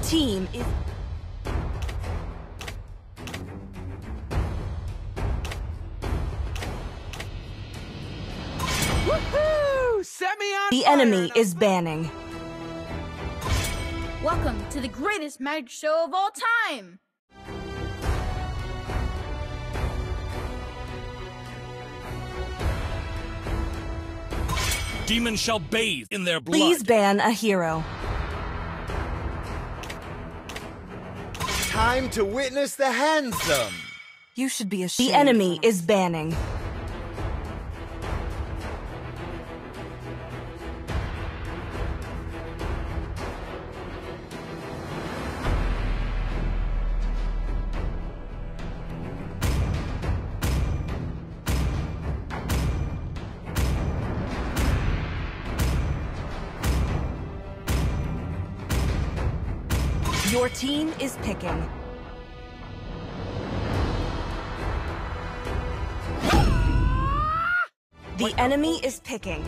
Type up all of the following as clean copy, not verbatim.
team is... Woohoo! Set me on The fire enemy and is banning. Welcome to the greatest magic show of all time! Demons shall bathe in their blood. Please ban a hero. Time to witness the handsome. You should be ashamed. The enemy is banning. Your team is picking. The enemy is picking.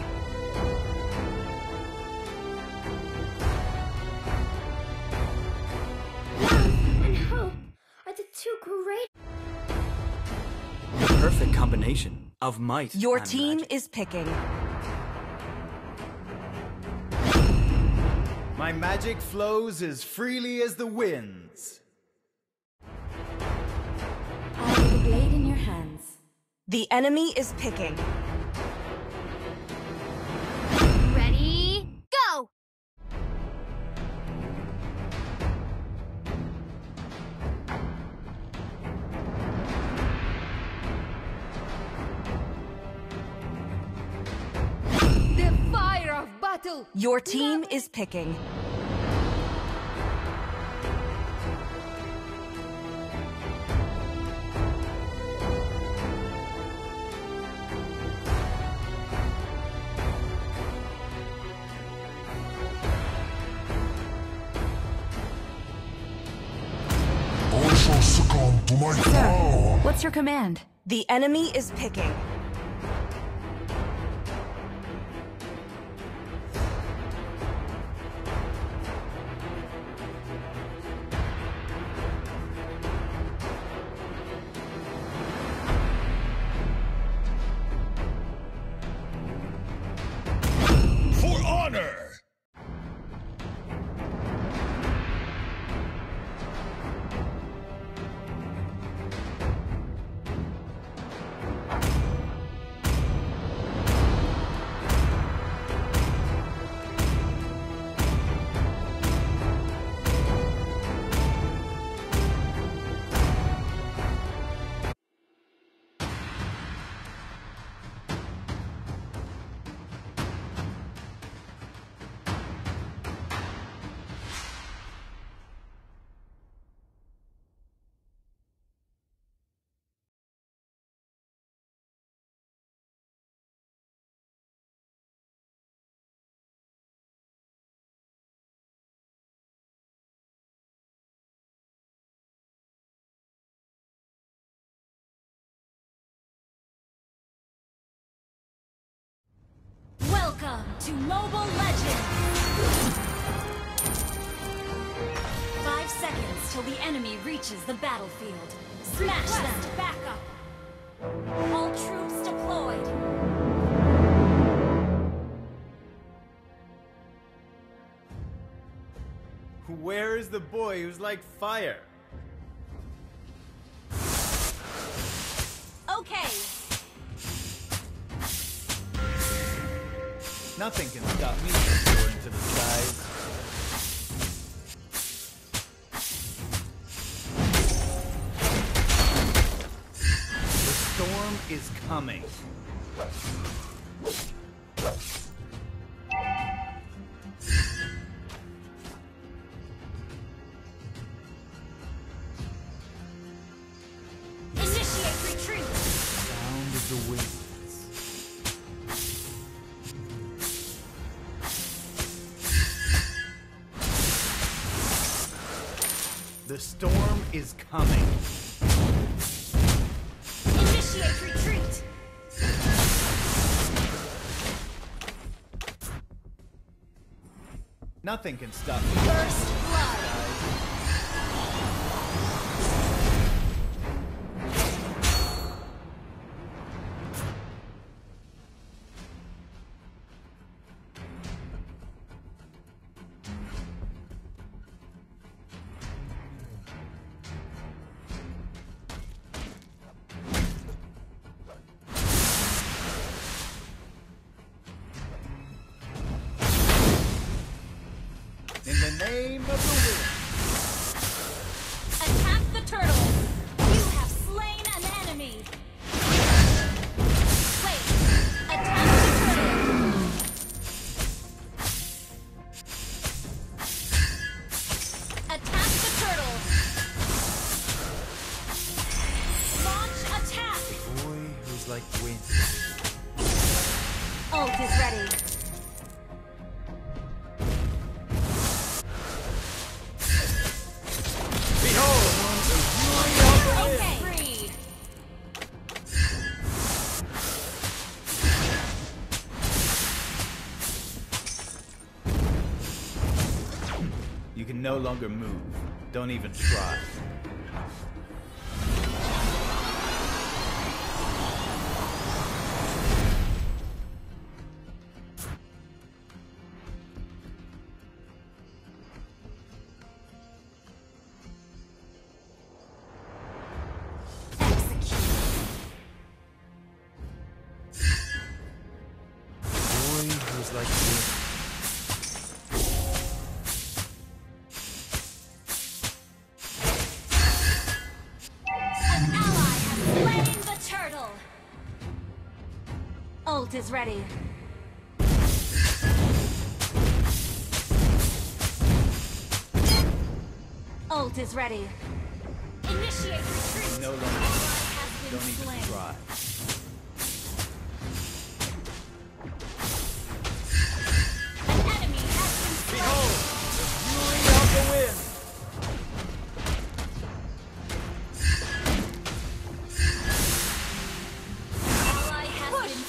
Love and hope are the two great... The perfect combination of might Your and team magic. is picking. My magic flows as freely as the winds. I have the blade in your hands. The enemy is picking. Ready, go! The fire of battle! Your team is picking. I shall succumb to my power. What's your command? The enemy is picking. For honor! Welcome to Mobile Legends! 5 seconds till the enemy reaches the battlefield. Smash them! Back up! All troops deployed! Where is the boy who's like fire? Okay! Nothing can stop me from soaring to the skies. The storm is coming. Initiate retreat! Sound of the winds. The storm is coming. Initiate retreat! Nothing can stop me. First blood! name of the wind. Attack the turtle! You have slain an enemy! Wait! Attack the turtle! Attack the turtle! Launch attack! Boy who's like wind. Ult is ready. Okay. Free. You can no longer move. Don't even try. Boy who's like wind. An ally has slain the turtle. Ult is ready. Ult is ready. Initiate retreat. No longer. Ally has been Don't even slain. try. An enemy has been slain. Fury of the wind. Ally has been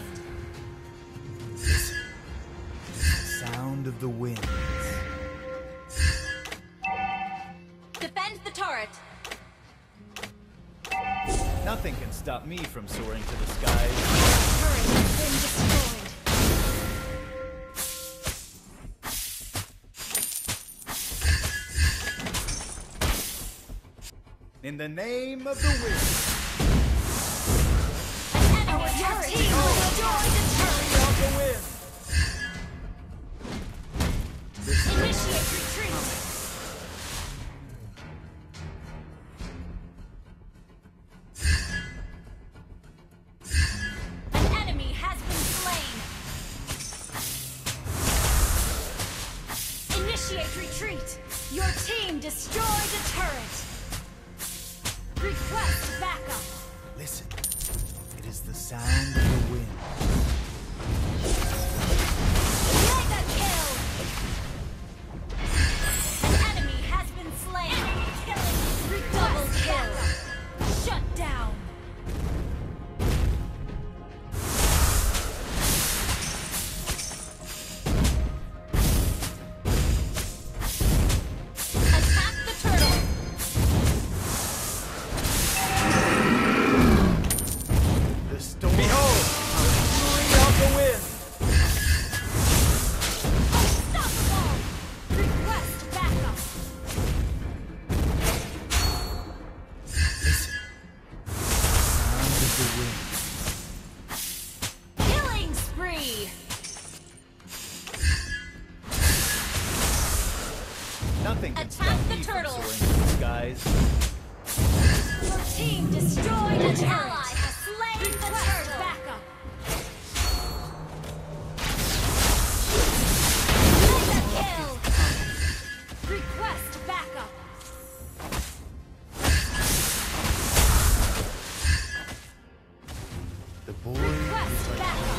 slain. Sound of the wind. Defend the turret. Nothing can stop me from soaring to the skies. Turret has been destroyed. In the name of the wind. Our turret team will destroy the turret. Of the wind. Initiate retreat. An enemy has been slain. Initiate retreat. Your team destroyed a turret. Request backup. Listen. It is the sound of the wind. Mega kill. An enemy has been slain. Enemy killing. Double kill. Shut down. Attack the turtle. The storm. Behold! Fury of the wind. Unstoppable. Request backup. Listen. Sound of the wind. Killing spree. Nothing can Attack stop the me turtle. from soaring to the skies. Your team destroyed a turret. Ally has slain the turtle. Backup. Mega kill. Request backup. The boy Request is like backup.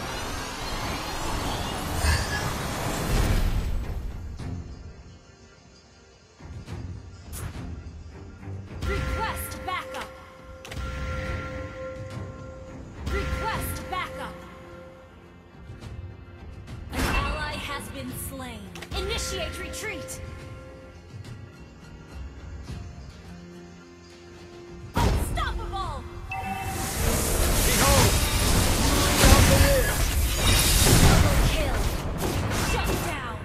Request backup. Request backup. An ally has been slain. Initiate retreat. Unstoppable. Behold! Fury of the wind. Double kill. Shut down.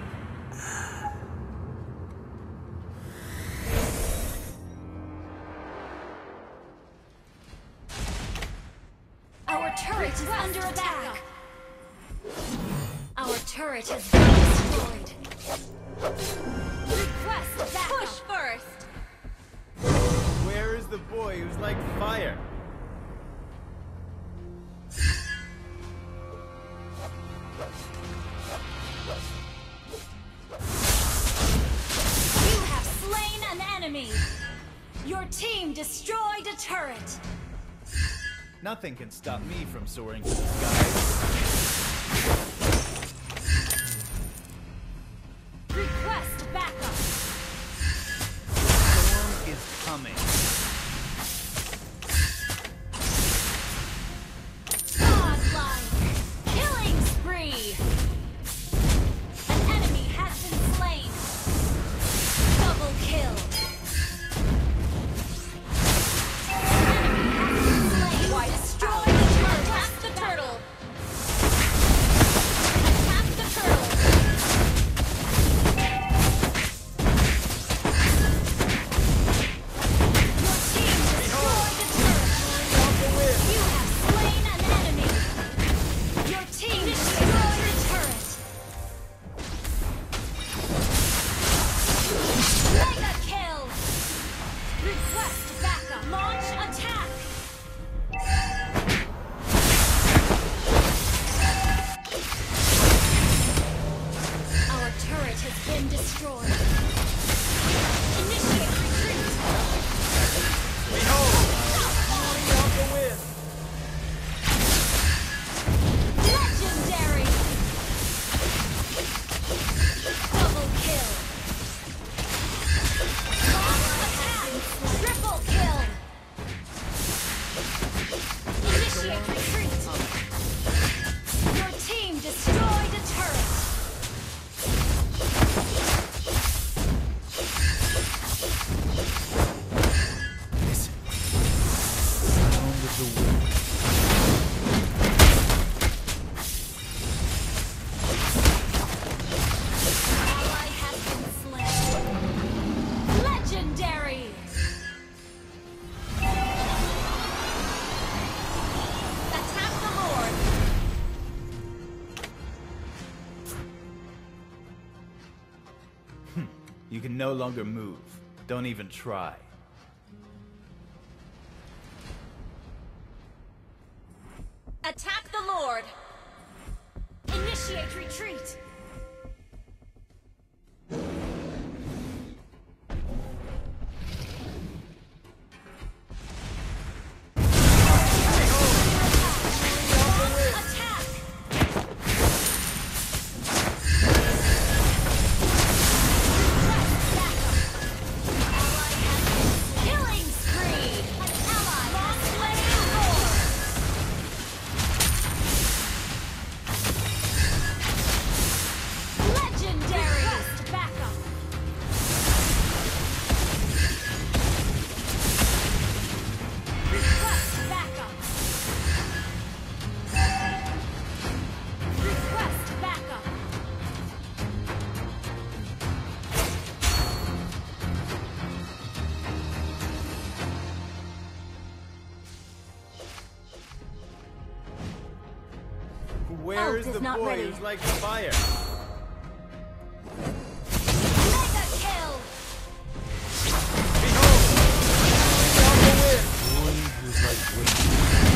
Our turret is under attack. Our turret has been destroyed. Request backup. Push first. Where is the boy who's like fire? You have slain an enemy. Your team destroyed a turret. Nothing can stop me from soaring to the skies. Request backup. Storm is coming. Godlike. Killing spree. An enemy has been slain. Double kill. An enemy has been slain. Destroy the turret. Attack the turtle. Attack the turtle. Your team destroyed the turret. You have slain an enemy. Your team destroyed the turret. Mega kill. Request backup. Launch attack. Our turret has been destroyed. Initiate retreat. Legendary. Double kill. Launch attack. Triple kill. Initiate retreat. Your team destroyed a turret. Listen. Sound of the wind. Ally has been slain. Legendary. Attack the Lord. You can no longer move. Don't even try. Attack the Lord. Initiate retreat. Attack. Killing spree. An ally has slain Lord. Legendary. Request backup. Request backup. Request backup. Where is is the not boy ready. who's like fire? Mega kill. Boy who's like wind.